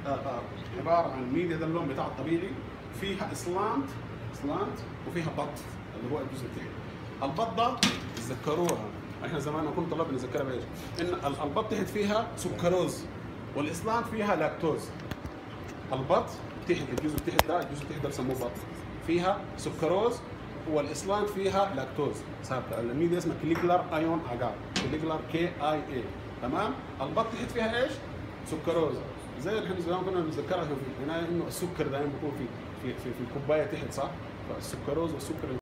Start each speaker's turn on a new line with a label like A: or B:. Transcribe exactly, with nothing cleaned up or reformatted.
A: آه آه عباره عن ميديا، ده اللون بتاعها الطبيعي، فيها اسلانت سلانت وفيها بط اللي هو الجزء التحت. البط ده تذكروها، احنا زمان كنا طلاب بنذكرها بايش؟ ان البط تحت فيها سكروز والاسلانت فيها لاكتوز. البط تحت الجزء التحت ده، الجزء التحت ده بسموه بط، فيها سكروز والاسلانت فيها لاكتوز ثابته. الميديا اسمها كليجلر ايون اجار، كليجلر كي اي اي. تمام؟ البط تحت فيها ايش؟ سكروز، زي احنا زمان كنا بنذكرها في هنا انه السكر دائما بيكون في في في, في الكوبايه تحت، صح؟ فالسكروز والسكر